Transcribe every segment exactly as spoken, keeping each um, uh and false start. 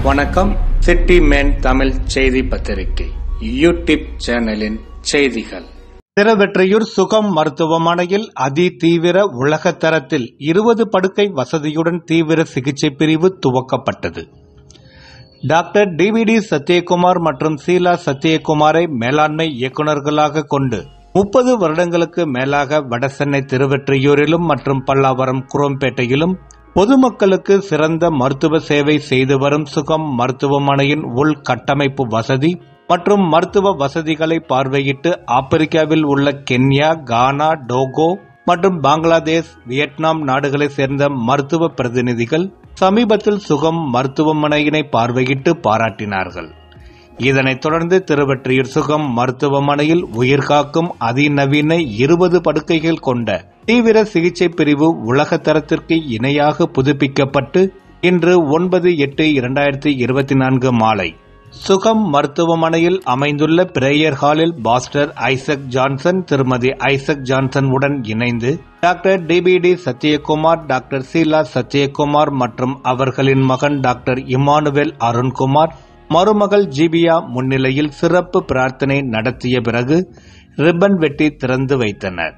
வணக்கம். City man Tamil செய்தி பத்திரிகை யூடியூப் சேனலின் செய்திகள். திருவெற்றியூர் சுகம் மருத்துவமனையில் அதி தீவிர உலக தரத்தில் இருபது படுக்கை வசதியுடன் தீவிர சிகிச்சை பிரிவு துவக்கப்பட்டது. டாக்டர் டிவிடி சத்யகுமார் மற்றும் சீலா சத்யகுமாரை மேலாண்மை இயக்குநர்களாக கொண்டு முப்பது வருடங்களுக்கு மேலாக வடசென்னை திருவெற்றியூரிலும் மற்றும் பல்லாவரம் குரோம்பேட்டையிலும் பொதுமக்களுக்கு சிறந்த மருத்துவ சேவை செய்து வரும் சுகம் மருத்துவமனையின் உள்கட்டமைப்பு வசதி மற்றும் மருத்துவ வசதிகளை பார்வையிட்டு ஆப்பிரிக்காவில் உள்ள கென்யா, கானா, டோகோ மற்றும் பங்களாதேஷ், வியட்நாம் நாடுகளைச் சேர்ந்த மருத்துவ பிரதிநிதிகள் சமீபத்தில் சுகம் மருத்துவமனையினை பார்வையிட்டு பாராட்டினார்கள். இதனைத் தொடர்ந்து திருவெற்றியூர் சுகம் மருத்துவமனையில் உயிர்காக்கும் அதிநவீன இருபது படுக்கைகள் கொண்ட தீவிர சிகிச்சை பிரிவு உலக தரத்திற்கு இணையாக புதுப்பிக்கப்பட்டு இன்று ஒன்பது எட்டு இரண்டாயிரத்தி இருபத்தி நான்கு மாலை சுகம் மருத்துவமனையில் அமைந்துள்ள பிரேயர் ஹாலில் பாஸ்டர் ஐசக் ஜான்சன், திருமதி ஐசக் ஜான்சன் உடன் இணைந்து டாக்டர் டிபிடி சத்யகுமார், டாக்டர் சீலா சத்யகுமார் மற்றும் அவர்களின் மகன் டாக்டர் இமானுவேல் அருண்குமார், மருமகள் ஜிபியா முன்னிலையில் சிறப்பு பிரார்த்தனை நடத்திய பிறகு ரிப்பன் வெட்டி திறந்து வைத்தனர்.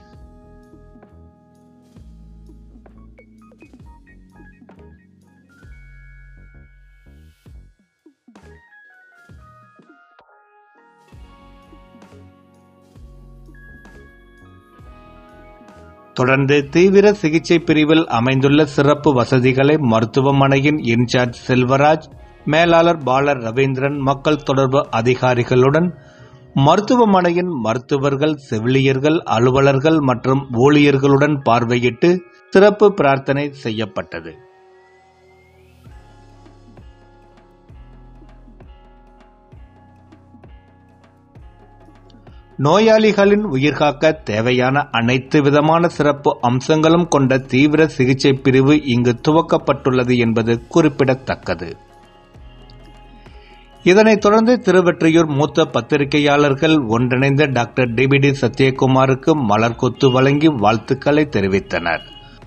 தொடர்ந்து தீவிர சிகிச்சை பிரிவில் அமைந்துள்ள சிறப்பு வசதிகளை மருத்துவமனையின் இன்சார்ஜ் செல்வராஜ், மேலாளர் பாலர் ரவீந்திரன், மக்கள் தொடர்பு அதிகாரிகளுடன் மருத்துவமனையின் மருத்துவர்கள், செவிலியர்கள், அலுவலர்கள் மற்றும் ஊழியர்களுடன் பார்வையிட்டு சிறப்பு பிரார்த்தனை செய்யப்பட்டது. நோயாளிகளின் உயிர்காக்க தேவையான அனைத்து விதமான சிறப்பு அம்சங்களும் கொண்ட தீவிர சிகிச்சை பிரிவு இங்கு துவக்கப்பட்டுள்ளது என்பது குறிப்பிடத்தக்கது. இதனைத் தொடர்ந்து திருவெற்றியூர் மூத்த பத்திரிகையாளர்கள் ஒன்றிணைந்த டாக்டர் டிபிடி சத்யகுமாருக்கு மலர் கொத்து வழங்கி வாழ்த்துக்களை தெரிவித்தனர்.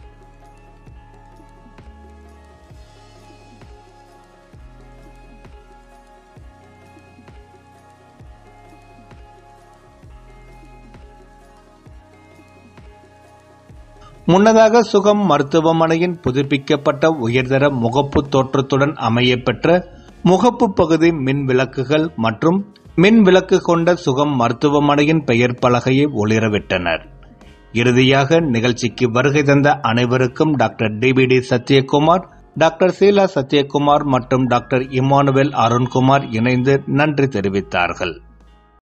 முன்னதாக சுகம் மருத்துவமனையின் புதுப்பிக்கப்பட்ட உயர்தர முகப்பு தோற்றத்துடன் அமையப்பெற்ற முகப்பு பகுதி மின் விளக்குகள் மற்றும் மின் விளக்கு கொண்ட சுகம் மருத்துவமனையின் பெயர் பலகையை ஒளிரவிட்டனர். இறுதியாக நிகழ்ச்சிக்கு வருகை தந்த அனைவருக்கும் டாக்டர் டிபிடி சத்யகுமார், டாக்டர் சீலா சத்யகுமார் மற்றும் டாக்டர் இமானுவேல் அருண்குமார் இணைந்து நன்றி தெரிவித்தார்கள்.